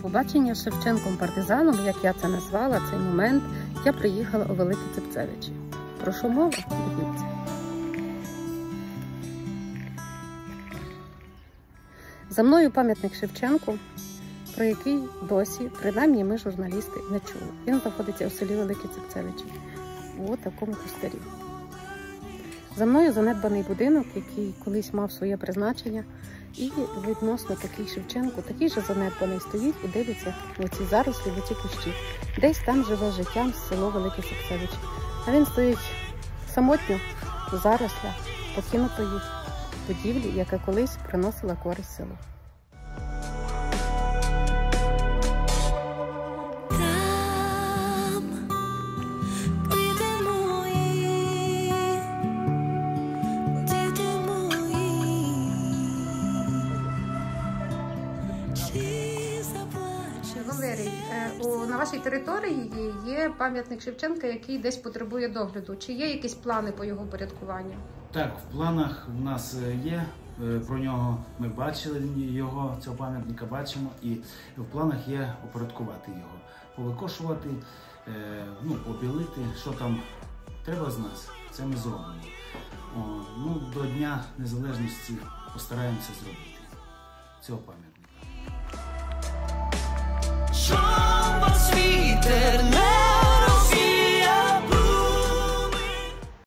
побачення з Шевченком-партизаном, як я це назвала, цей момент, я приїхала у Велике Цепцевичі. Про що мова? Дивіться. За мною пам'ятник Шевченку, про який досі, принаймні ми, журналісти, не чули. Він знаходиться у селі Велике Цепцевичі, у такому пустирі. За мною занедбаний будинок, який колись мав своє призначення, і відносно такий Шевченко, такий же занедбаний, стоїть і дивиться в оці зарослі, в оці кущі. Десь там живе життям село Велике Цепцевичі. А він стоїть самотньо у зарослях покинутої будівлі, яка колись приносила користь селу. Валерій, на вашій території є пам'ятник Шевченка, який десь потребує догляду. Чи є якісь плани по його порядкуванню? Так, в планах у нас є, про нього ми бачили його, цього пам'ятника бачимо, і в планах є упорядкувати його, повикошувати, побілити, що там треба з нас, це ми зробимо. До Дня Незалежності постараємося зробити цього пам'ятника.